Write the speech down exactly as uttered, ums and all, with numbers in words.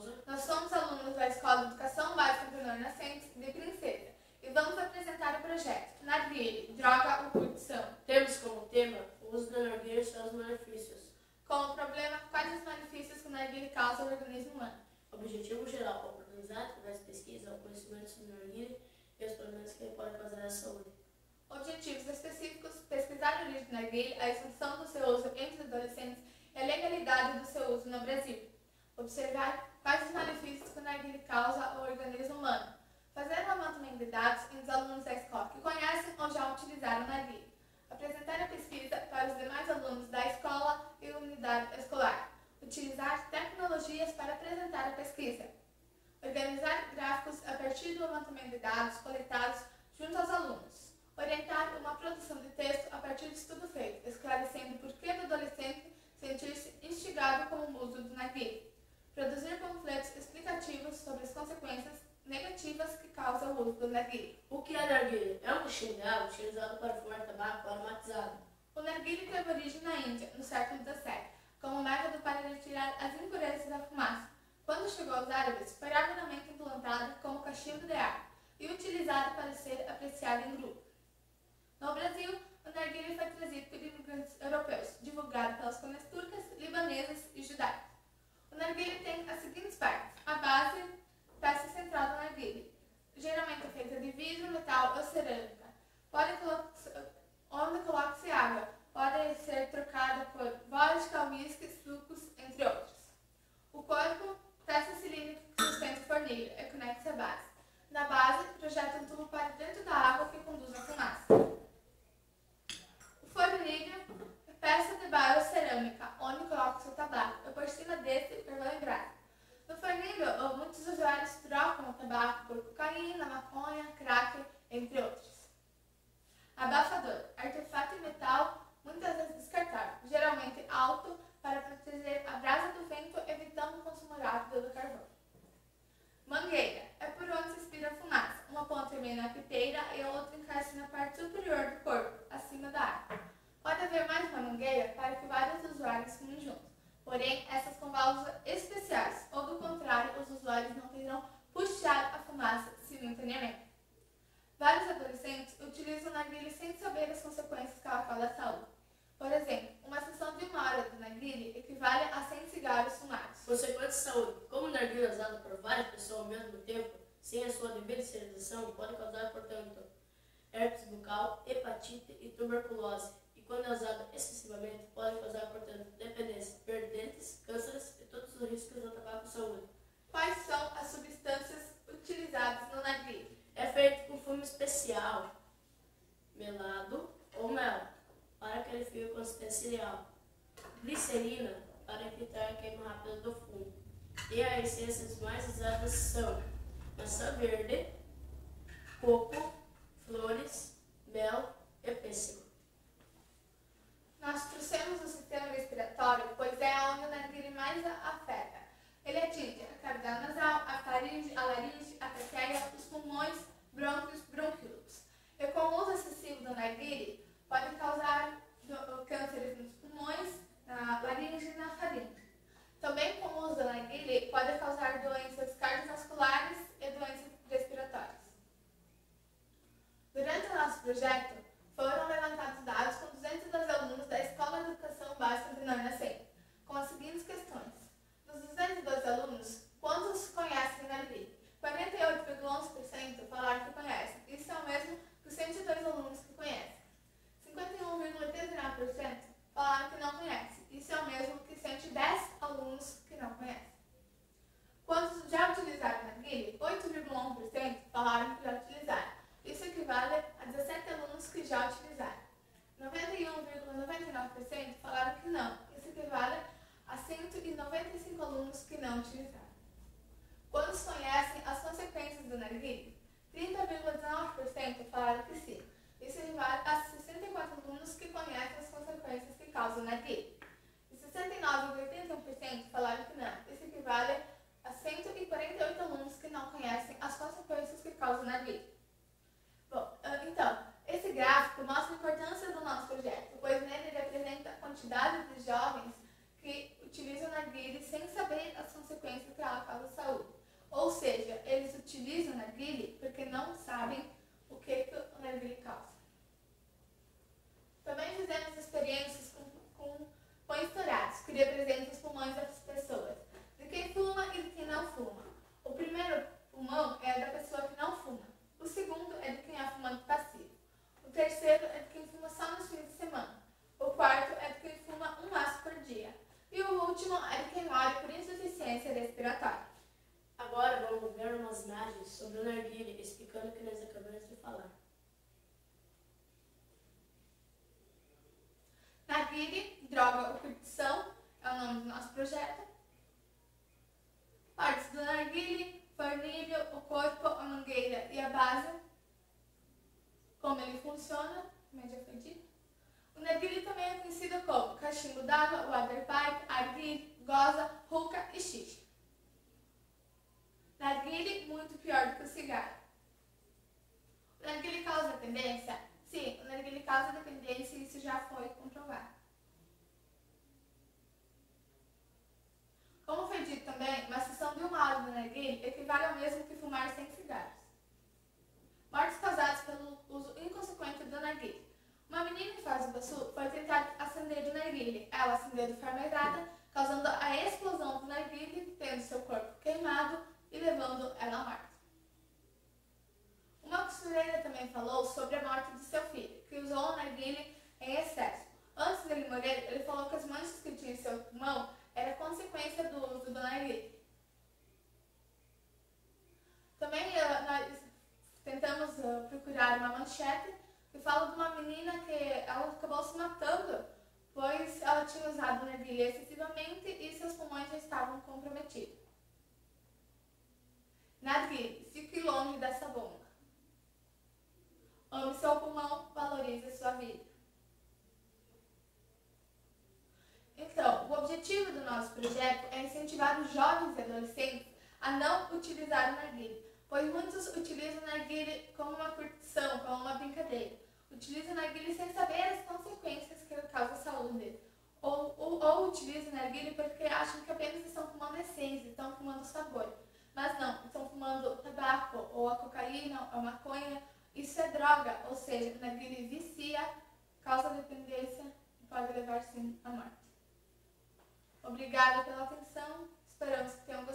Souza. Nós somos alunos da Escola de Educação Básica Antenor Nascentes de Princesa e vamos apresentar o projeto Narguilé, droga ou curtição. Temos como tema o uso da narguilé e seus benefícios. Como problema, quais os malefícios que o narguilé causa ao organismo humano. Objetivo geral, oportunizar através de pesquisa, o conhecimento sobre o narguilé e os problemas que ele pode causar à saúde. Objetivos específicos, pesquisar a origem do narguilé, a extensão do seu uso entre os adolescentes e a legalidade do seu uso no Brasil. Observar quais os malefícios que o narguilé causa ao organismo humano. Fazer um levantamento de dados entre os alunos da escola que conhecem ou já utilizaram o narguilé. Apresentar a pesquisa para os demais alunos da escola e unidade escolar. Utilizar tecnologias para apresentar a pesquisa. Organizar gráficos a partir do levantamento de dados coletados junto aos alunos. Orientar uma produção de texto a partir de estudo feito, esclarecendo por que o adolescente sentir-se instigado com o uso do narguilé. Produzir panfletos explicativos sobre as consequências negativas que causa o uso do narguilé. O que é narguilé? É um caixinho de água utilizado para fumar tabaco aromatizado. O narguilé teve origem na Índia, no século dezessete, como método para retirar as impurezas da fumaça. Quando chegou aos árabes, foi rapidamente implantada como cachimbo de ar e utilizada para ser apreciada em grupo. No Brasil, o narguilé foi trazido por imigrantes europeus, divulgado pelas colônias turcas, libanesas e judaicas. O narguilé tem as seguintes partes: a base, peça central do narguilé, geralmente feita de vidro, metal ou cerâmica, pode onde coloca-se água, pode ser trocada por vodka, whisky, sucos, entre outros. O corpo, peça cilíndrica que sustenta o fornilho e conecta-se à base. Na base, projeta um tubo para dentro da água que conduz a fumaça. O fornilho é peça de barro ou cerâmica, onde coloca-se o tabaco, e por cima desse, carvão e brasa. No fornilho, muitos usuários trocam o tabaco por cocaína, maconha, crack, entre outros. Abafador, artefato em metal, muitas vezes descartável, geralmente alto, para proteger a brasa do vento, evitando o consumo rápido do carvão. Mangueira, é por onde se expira a fumaça. Uma ponta termina na piteira e a outra encaixa na parte superior do corpo, acima da água. Pode haver mais uma mangueira para que vários usuários fumem juntos, porém essas com válvulas especiais, ou do contrário, os usuários não poderão puxar a fumaça simultaneamente. Vários adolescentes utilizam o narguilé sem saber as consequências que ela causa à saúde. Por exemplo, uma sessão de uma hora do narguilé equivale a cem cigarros fumados. Consequências de saúde. Como o narguilé é usado por várias pessoas ao mesmo tempo, sem a sua devida esterilização, pode causar, portanto, herpes bucal, hepatite e tuberculose. E quando é usado excessivamente, pode causar, portanto, dependência, perda de dentes, cânceres e todos os riscos do tabaco à saúde. Quais são as substâncias utilizadas no narguilé? É feito com fumo especial, melado ou mel, para que ele fique com consistência ideal. Glicerina, para evitar a queima rápida do fumo. E as essências mais usadas são maçã verde, coco, flores, mel e pêssego. Nós trouxemos o sistema respiratório, pois é onde o narguilé mais afeta. Ele atinge a cavidade nasal, a faringe, a laringe, a traqueia, os pulmões, brônquios, bronquíolos. E com o uso excessivo do narguilé, pode causar cânceres nos pulmões, na laringe e na faringe. Também com o uso do narguilé, pode causar doenças cardiovasculares e doenças respiratórias. Durante o nosso projeto, foram levantados dados com duzentos e doze alunos da Escola de Educação Básica Antenor Nascentes, com as seguintes questões. Dos duzentos e doze alunos, quantos conhecem o narguilé? quarenta e oito vírgula onze por cento falaram que conhecem. Isso é o mesmo que os cento e dois alunos que conhecem. cinquenta e um vírgula oitenta e nove por cento falaram que não conhecem. Isso é o mesmo que cento e dez alunos que não conhecem. Quantos já utilizaram o narguilé? oito vírgula um por cento falaram que já utilizaram. Isso equivale a dezessete alunos que já utilizaram. noventa e um vírgula noventa e nove por cento falaram que não. Isso equivale a cento e noventa e cinco alunos que não utilizaram. Quantos conhecem as consequências do narguilé? trinta vírgula dezenove por cento falaram que sim. Isso equivale a sessenta e quatro alunos que conhecem as consequências que causa o narguilé. E sessenta e nove vírgula oitenta e um por cento falaram que não. Isso equivale a cento e quarenta e oito alunos que não conhecem as consequências que causa o narguilé. Bom, então, esse gráfico mostra a importância do nosso projeto, pois nele ele apresenta a quantidade de jovens que utilizam o narguilé sem saber as consequências que ela causa à saúde. narguilé porque não sabem o que, que o narguilé causa. Também fizemos experiências com, com pões dourados, que representam os pulmões das pessoas, de quem fuma e de quem não fuma. O primeiro pulmão é da pessoa que não fuma. O segundo é de quem é fumante passivo. O terceiro é de quem fuma só nos fins de semana. O quarto é de quem fuma um maço por dia. E o último é de quem morre por insuficiência respiratória. Agora vamos ver umas imagens sobre o narguilé, explicando o que nós acabamos de falar. Narguilé, droga ou curtição, é o nome do nosso projeto. Partes do narguilé: fornilho, o corpo, a mangueira e a base. Como ele funciona, como já foi dito. O narguilé também é conhecido como cachimbo d'água, water pipe, arguile, goza, hookah e xixa. Narguilé muito pior do que o cigarro. O narguilé causa dependência? Sim, o narguilé causa dependência e isso já foi comprovado. Como foi dito também, uma sessão de uma hora do narguilé equivale ao mesmo que fumar cem cigarros. Mortes causadas pelo uso inconsequente do narguilé. Uma menina em Foz do Iguaçu foi tentar acender o narguilé. Ela acendeu de forma errada, causando a explosão do narguilé, tendo seu corpo queimado e levando ela à morte. Uma costureira também falou sobre a morte de seu filho, que usou o narguilé em excesso. Antes dele morrer, ele falou que as manchas que tinha em seu pulmão era consequência do uso do narguilé. Também uh, nós tentamos uh, procurar uma manchete que fala de uma menina que ela acabou se matando, pois ela tinha usado o narguilé excessivamente e seus pulmões já estavam comprometidos. Narguilé, fique longe dessa bomba. Ame seu pulmão, valorize sua vida. Então, o objetivo do nosso projeto é incentivar os jovens e adolescentes a não utilizar o narguilé, pois muitos utilizam o narguilé como uma curtição, como uma brincadeira. Utilizam o narguilé sem saber as consequências que ele causa à saúde. Ou, ou, ou utilizam o narguilé porque acham que apenas estão fumando essência, estão fumando sabor. Mas não, estão fumando tabaco, ou a cocaína, ou a maconha. Isso é droga, ou seja, o narguilé vicia, causa dependência e pode levar sim à morte. Obrigada pela atenção, esperamos que tenham gostado.